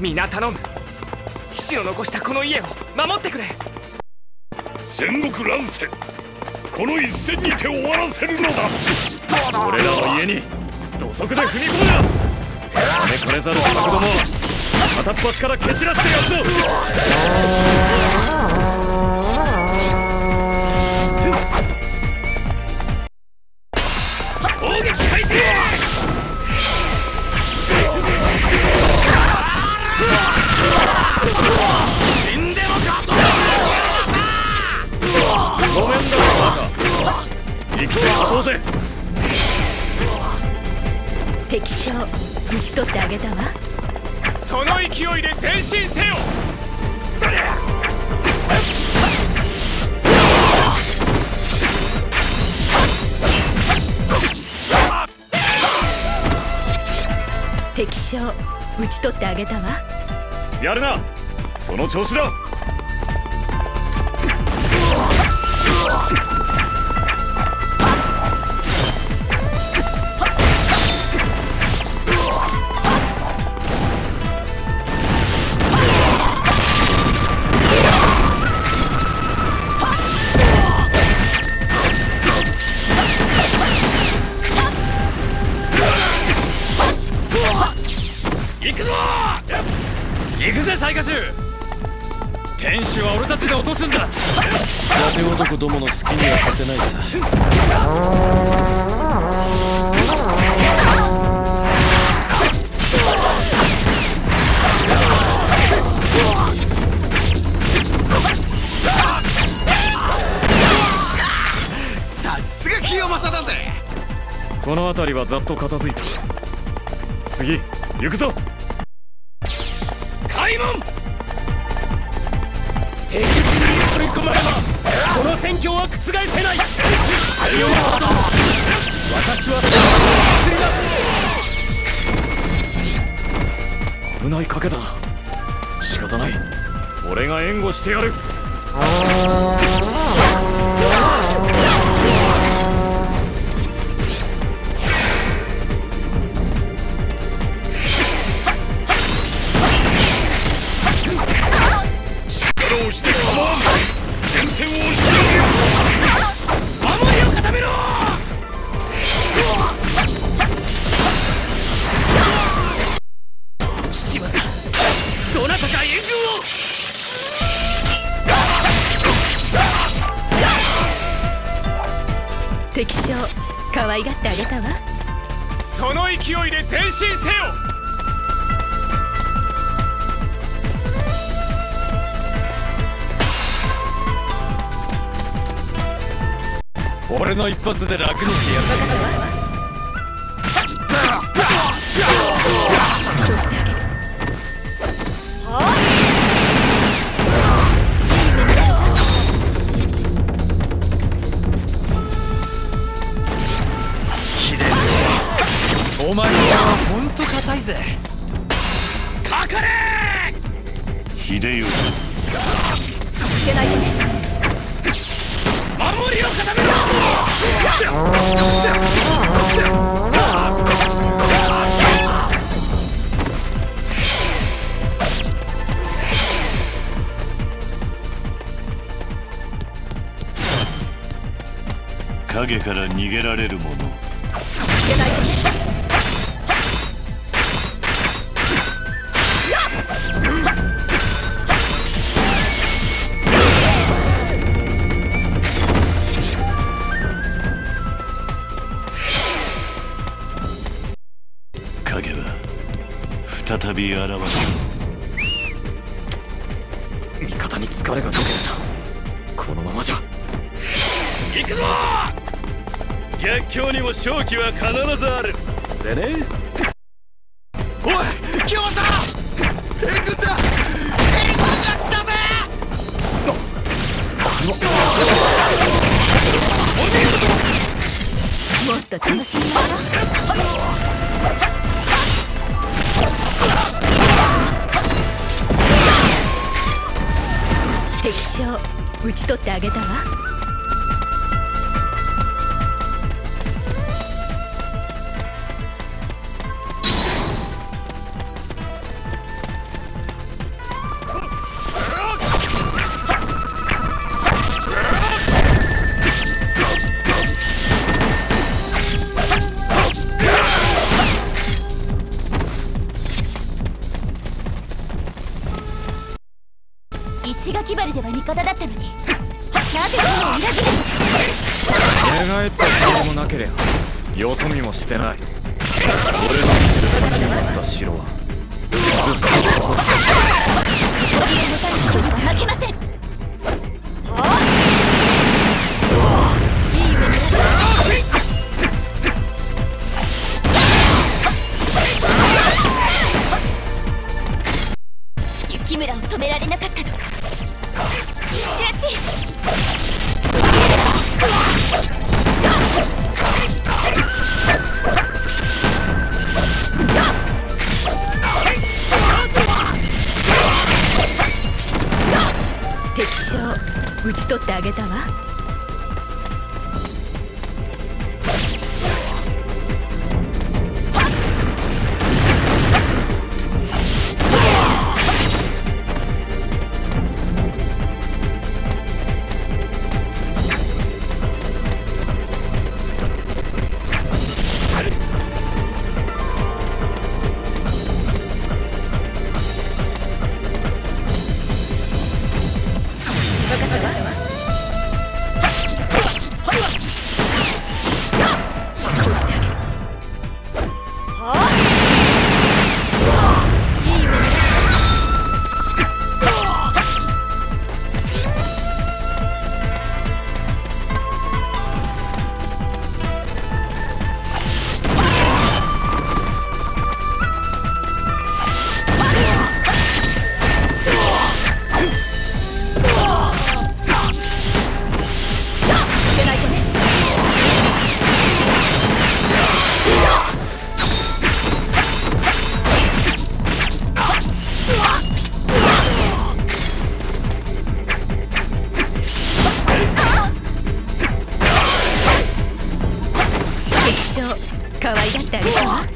皆頼む。父の残したこの家を守ってくれ。 戦国乱世、この一戦にて終わらせるのだ。俺らの家に土足で踏み込むな。招かれざる子供は片っ端から蹴散らしてやるぞ。攻撃開始。 死んでも勝とう。 ごめんだバカ、生きて勝とうぜ。 敵将討ち取ってあげたわ。 その勢いで前進せよ。 敵将討ち取ってあげたわ。 やるな、その調子だ。行くぞ。行くぜ雑賀衆。天守は俺たちで落とすんだ。伊達男どもの好きにはさせないさ。 さすが清正だぜ。 この辺りはざっと片付いた。次行くぞ。開門。 敵陣に取り込まればこの戦況は覆せない。私は危ない賭けだな。仕方ない、俺が援護してやる。力をして構わん。前線を押し上げる。 守りを固めろ。しまった、どなたか援軍を。 敵将可愛がってあげたわ。 その勢いで前進せよ。 俺の一発で楽にしてやる。 そうしてあげる。 お前の手はほんと硬いぜ。 かかれ。 秀頼、 いけないよね。 守りを固めろ。 影から逃げられるもの。 いけないよね。 影は再び現れる。味方に疲れが出てるな。このままじゃ。行くぞ。逆境にも勝機は必ずある。でね。 おい清正、援軍だ。援軍が来たぜ。 もっと楽しみましょう。敵将討ち取ってあげたわ。 血が気張りでは味方だったのに、なぜその裏切るのです。 寝返ったつもりもなけりゃよそ見もしてない。俺の見てる先にあった城はずっとここだ。 堀江の民には負けません。いい目に雪村を止められなかったのか。 敵将討ち取ってあげたわ。可愛がってあげたわ。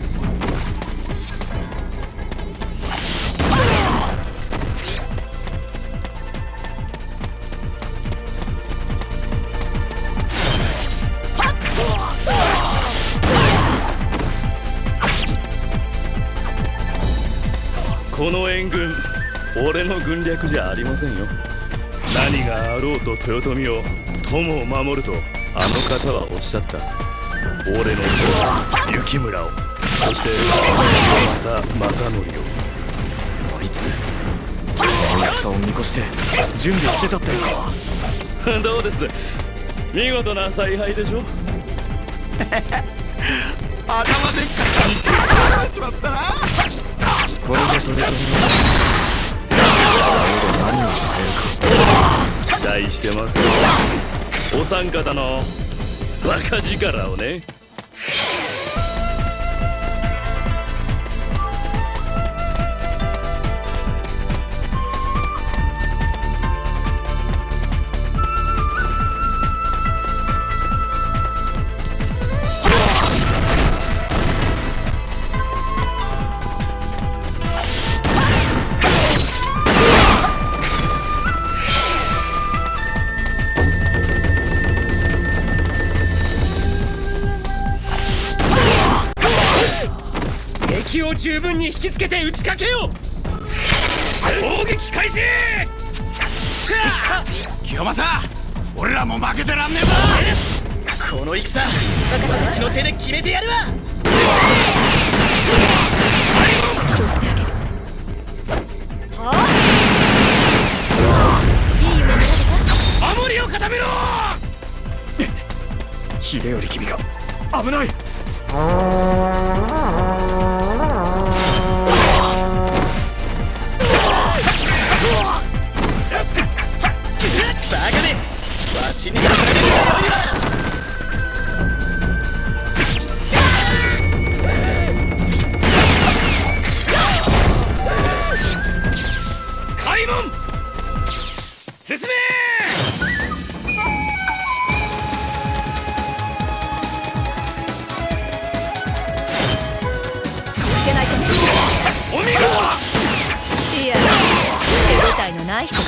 この援軍、俺の軍略じゃありませんよ。何があろうと豊臣を友を守るとあの方はおっしゃった。俺の父雪村を、そして正則を。 あいつ青草を見越して準備してたっていうか。 どうです、見事な采配でしょ。 頭でっかちに手伝われちまったな。 これで取り留め何を変えるか期待してますよ、お三方のバカ力をね。 敵を十分に引きつけて打ちかけよう。攻撃開始。 清正、俺らも負けてらんねえぞ。 この戦、私の手で決めてやるわ。 守りを固めろ。 秀頼君が危ない。 バカめ、わしに勝たれるよりは。 開門進め。お見事。 いや、手応えのない人だ。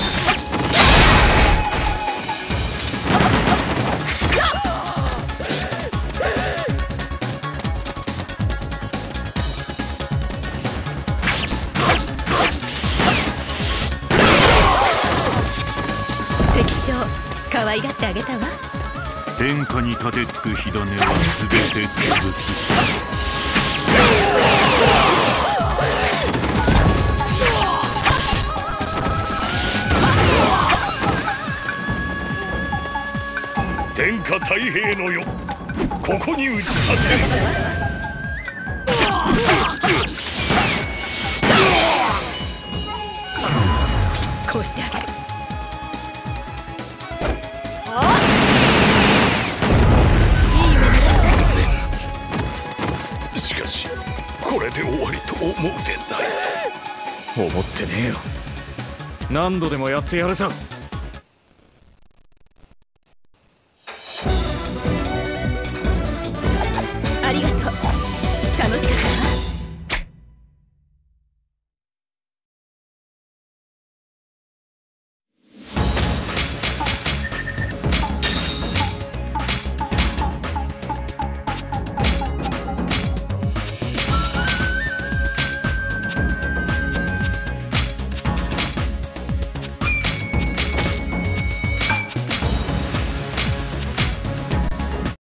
可愛がってあげたわ。 天下に立てつく火種は全て潰す。 天下太平の世、ここに打ち立てる。 こうしてあげる。 しかしこれで終わりと思うでないぞ。 思ってねえよ。何度でもやってやるさ。